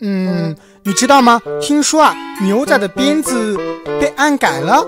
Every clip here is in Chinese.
你知道吗？听说啊，牛仔的鞭子被按改了。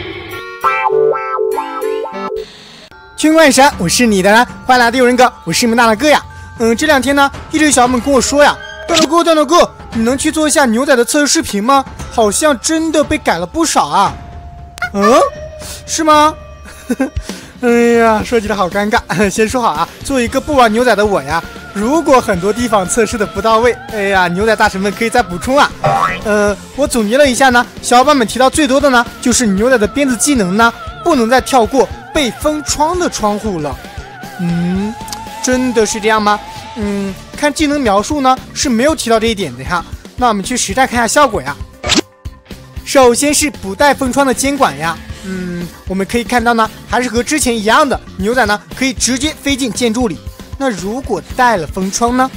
群观神，我是你的欢迎来到有人哥，我是你们大哥呀。这两天呢，一直小伙伴跟我说呀，段头哥，你能去做一下牛仔的测试视频吗？好像真的被改了不少啊。是吗？哎呀，说起来好尴尬。先说好啊，作为一个不玩牛仔的我呀，如果很多地方测试的不到位，哎呀，牛仔大神们可以再补充啊。我总结了一下呢，小伙伴们提到最多的呢，就是牛仔的鞭子技能呢，不能再跳过被封窗的窗户了。真的是这样吗？看技能描述呢是没有提到这一点的呀。那我们去实战看一下效果呀。首先是不带封窗的监管呀。我们可以看到呢，还是和之前一样的，牛仔呢可以直接飞进建筑里。那如果带了封窗呢？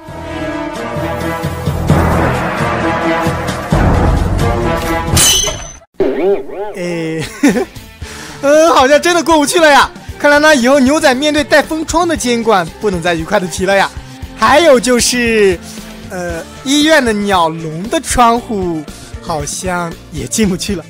好像真的过不去了呀。看来呢，以后牛仔面对带封窗的监管不能再愉快的提了呀。还有就是，医院的鸟笼的窗户好像也进不去了。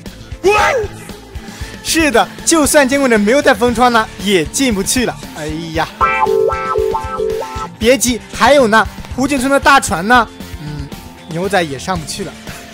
是的，就算监管者没有带封窗呢，也进不去了。哎呀，别急，还有呢，湖景村的大船呢，牛仔也上不去了。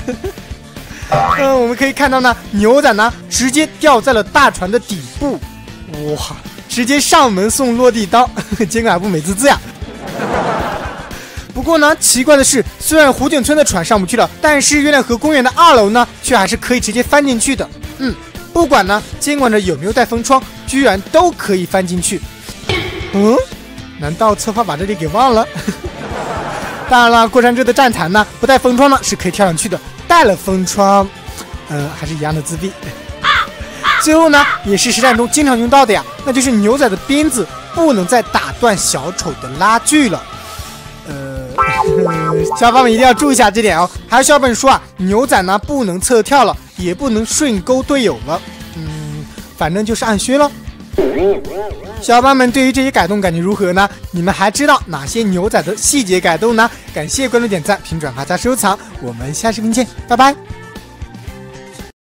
我们可以看到呢，牛仔呢直接掉在了大船的底部，哇，直接上门送落地刀，监管不美滋滋呀。不过呢，奇怪的是，虽然湖景村的船上不去了，但是月亮河公园的2楼呢，却还是可以直接翻进去的。不管呢监管者有没有带封窗，居然都可以翻进去。难道策划把这里给忘了？当然了，过山车的站台呢，不带封窗呢是可以跳上去的，带了封窗，还是一样的自闭。最后呢，也是实战中经常用到的呀，那就是牛仔的鞭子不能再打断小丑的拉锯了。小伙伴们一定要注意一下这点哦。还有小伙伴说啊，牛仔呢不能侧跳了，也不能顺钩队友了。反正就是按削了。小伙伴们对于这些改动感觉如何呢？你们还知道哪些牛仔的细节改动呢？感谢关注、点赞、评论、转发加收藏，我们下视频见，拜拜。